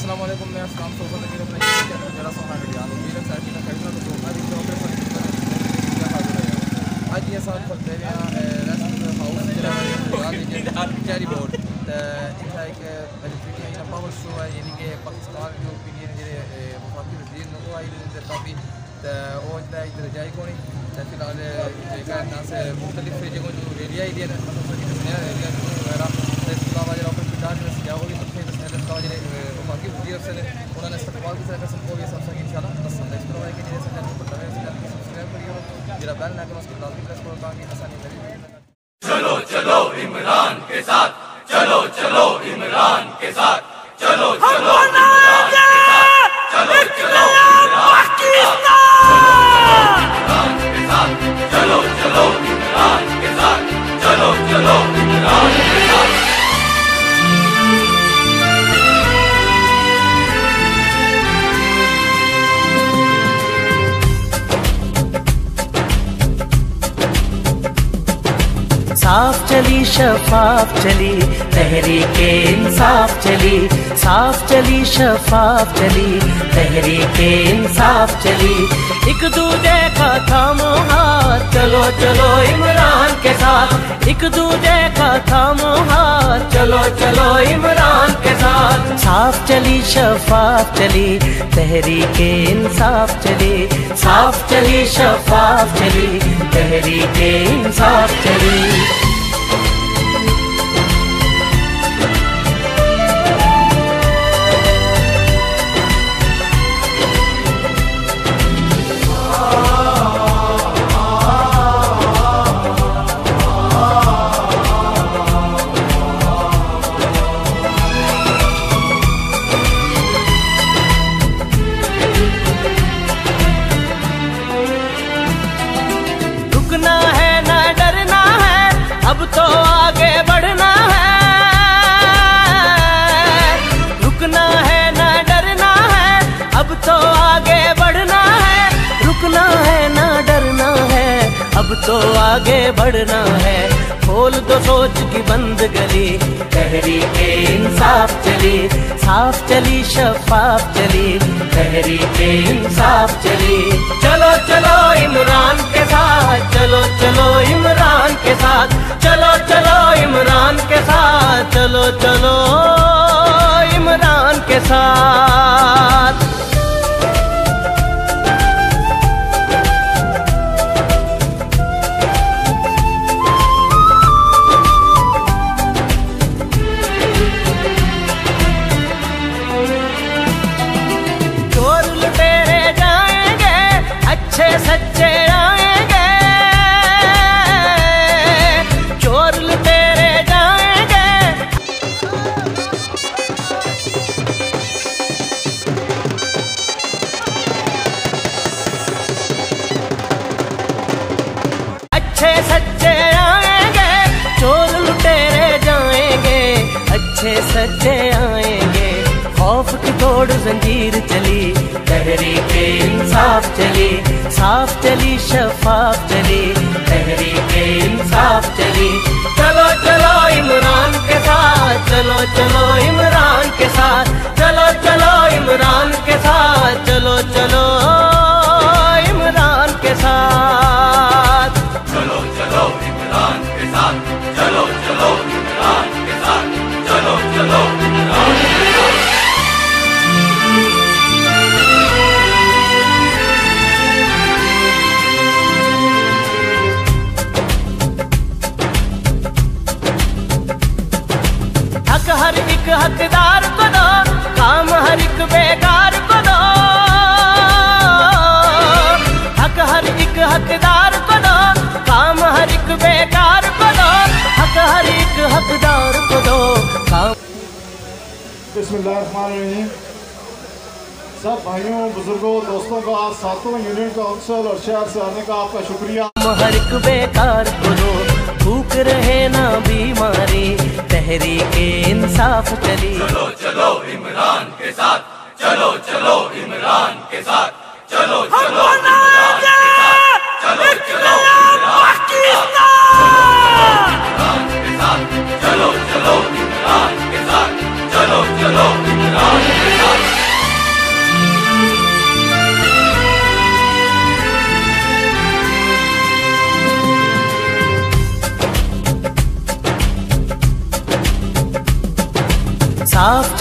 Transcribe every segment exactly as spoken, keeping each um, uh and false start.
अस्सलाम वालेकुम, मैं अस्सलाम सोफा लगी अपना चैनल मेरा सोहा गडियाल उम्मीद है साइड में खरीदना तो सोफा भी जो पे क्या हाजिर है। आज ये साथ चलते हैं रेस्ट हाउस जरा चेरी बोर्ड इनका एक वीडियो पावर शो है, यानी कि पाकिस्तान के ओपिनियन जे वफाकी वजीर नो आई दे काफ़ी तो इधर इधर जाए कोनी फिलहाल ना से मुख्तलिफ जगहों जो एरिया एरिया एरिया वगैरह इसके अलावा जो अपने पिंडा जो सजाओगे तो फिर इसका जो वफाकी वजीर से उन्होंने इस्तकबाल की तरह को भी सब इंशाल्लाह पसंद है। इसके अलावा कि जैसे चैनल को तवे चैनल को सब्सक्राइब करिए जरा बेल आइकन उसको लाजमी प्रेस करो ताकि आसानी मेरी चलो चलो इमरान के साथ, चलो चलो इमरान के साथ, चलो चलो इमरान के साथ, चलो चलो इमरान के साथ, चलो चलो इमरान के साथ, चलो चलो इमरान के साथ। साफ चली शफाफ चली तहरीके इंसाफ चली, साफ चली शफाफ चली तहरीके इंसाफ चली। एक दूजे का थामो हाथ, चलो चलो इमरान के साथ, एक दूजे का थामो हाथ, चलो चलो इमरान के साथ। साफ चली शफाफ चली तहरीके इंसाफ चली, साफ चली शफाफ चली तहरीके इंसाफ चली। रुकना है ना डरना है, अब तो आगे बढ़ना है। रुकना है ना डरना है, अब तो आगे बढ़ना है। रुकना है ना डरना है, अब तो आगे बढ़ना है। खोल दो सोच की बंद गली, तहरीके इंसाफ चली, साफ चली शफाफ चली तहरीके इंसाफ चली। चलो चलो इमरान के साथ, चलो चलो इमरान के साथ, चलो चलो इमरान के साथ, चलो चलो इमरान के साथ। चोर लुटेरे जाएंगे, अच्छे सच्चे आएंगे। चोर लुटेरे जाएंगे, अच्छे सच्चे आएंगे। चोर लुटेरे जाएंगे, अच्छे सच्चे आएंगे। खौफ की तोड़ जंजीर चली, तहरीके इंसाफ चली, साफ चली शफाफ चली तहरीके इंसाफ चली। चलो चलो इमरान के साथ, चलो चलो इमरान के साथ, चलो चलो इमरान के साथ, चलो चलो इमरान के साथ। चलो चलो इमरान के साथ, चलो चलो इमरान के साथ, चलो चलो इमरान के साथ। हक हर एक हकदार को दो, काम हर एक बेकार को दो। हक हर एक हकदार को दो, काम हर एक बेकार को दो। हक हर एक हकदार को दो, काम। बिस्मिल्लाहिर्रहमानिर्रहीम। सब भाइयों बुजुर्गों दोस्तों का सातों यूनियन काउंसिल और शहर से आने का आपका शुक्रिया। हर एक बेकार को दो, भूख रहे ना बीमारी तहरीके इंसाफ चली। चलो चलो इमरान के साथ, चलो चलो इमरान के साथ, चलो चलो इमरान के साथ, चलो चलो इमरान के साथ, चलो चलो इमरान के साथ, चलो चलो इमरान के साथ।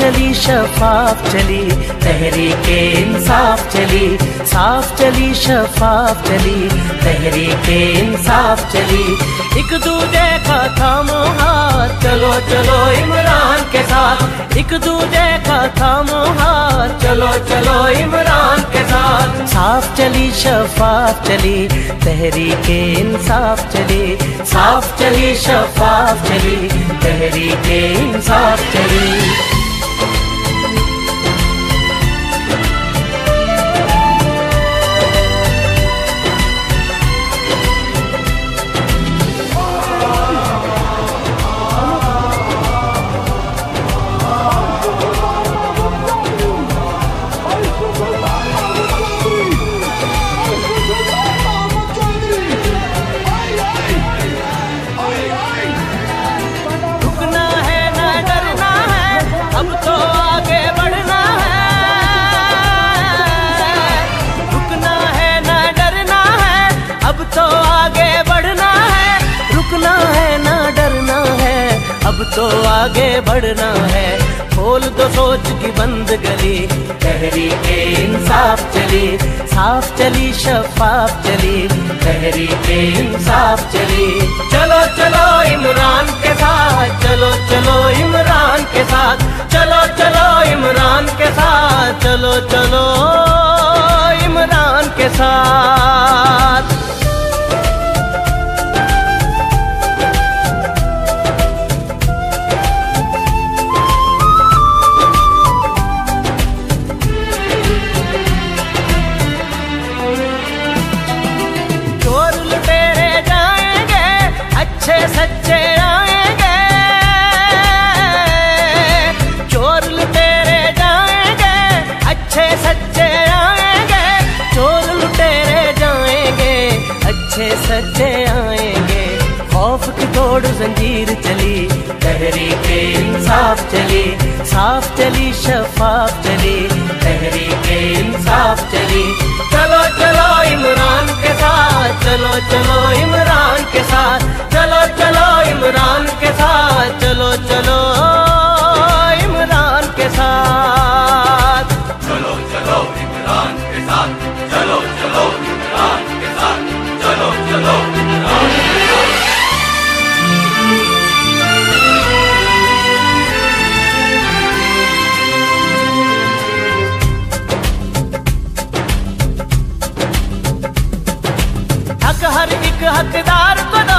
चली शफाफ चली तहरीके इंसाफ चली, साफ चली शफाफ चली तहरीके इंसाफ चली। एक दूजे का थामो हाथ चलो चलो इमरान के साथ, एक दूजे का थामो हाथ चलो चलो इमरान के साथ। साफ चली शफाफ चली तहरीके इंसाफ चली, साफ चली शफाफ चली तहरीके इंसाफ चली। अब तो आगे बढ़ना है, खोल दो सोच की बंद गली तहरीके इंसाफ चली, साफ चली शफाफ चली तहरीके इंसाफ चली। चलो चलो इमरान के साथ, चलो चलो इमरान के साथ, चलो चलो इमरान के साथ, चलो चलो इमरान के साथ। अच्छे सच्चे आएंगे, चोर लुटेरे जाएंगे, अच्छे सच्चे आएंगे, चोर लुटेरे जाएंगे, अच्छे सच्चे आएंगे। खौफ की तोड़ जंजीर चली तहरीके इंसाफ चली, साफ चली शफाफ चली तहरीके इंसाफ चली। चलो चलो इमरान के साथ, चलो चलो इमरान के साथ, चलो चलो इमरान के साथ, चलो चलो इमरान के साथ, चलो चलो इमरान के साथ, चलो चलो इमरान के साथ, चलो चलो इमरान के साथ। हक हर एक हकदार को